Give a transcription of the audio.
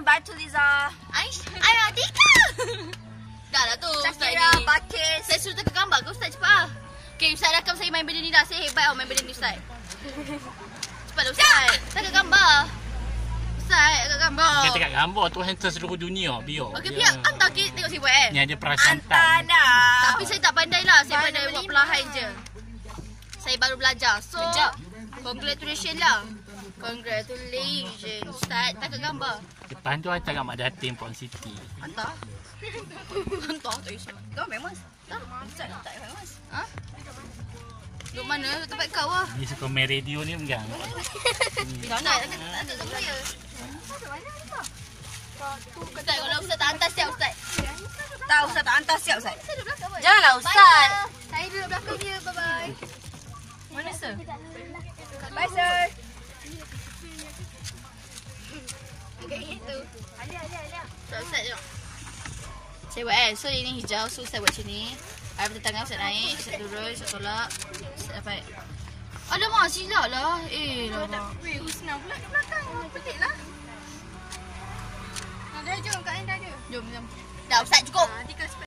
bantu Liza. Ayo Atika. Dah lah tu Ustaz Syakira, ni. Bakis. Saya suruh tengok gambar ke Ustaz cepat. Okay, Ustaz rakam saya main benda ni dah. Saya hebat main benda ni Ustaz. Cepatlah Ustaz. Tengok gambar. Ustaz, tengok gambar. Kita tengok gambar tu hantar seluruh dunia. Biar. Okey, biar hantar tengok saya buat Ni ada perasaan. Hantar dah. Tapi saya tak pandai lah. Saya pandai buat 5. perlahan je. Saya baru belajar. So, congratulations lah. Congratulations. Ustaz, tengok gambar. Depan tu hantar kat Mak Datin Port City. Hantar. Hantar tak isyak. Kau memang Tak. Ustaz tak memang. Ha? Duduk mana? Tempat kau lah. Dia suka main radio ni enggak. Ustaz, ada kat saya. Ustaz, kalau Ustaz tak hantar siap Ustaz. Tak, Ustaz tak hantar siap, Ustaz. Saya duduk belakang. Boy. Janganlah, Bye, Ustaz. sir. Saya duduk belakang dia. Bye-bye. Mana, sir? Bye, sir. Kayak gitu. Ustaz tengok. Saya buat So ini hijau. So Ustaz buat macam ni. Air betul tangan Ustaz naik. Ustaz turun. Ustaz tolak. Ustaz dapat. Alamak silap lah. Lama. Weh, senang pula kat belakang. Pelik lah. Dah jom, Kak Enda ada. Jom. Dah Ustaz cukup.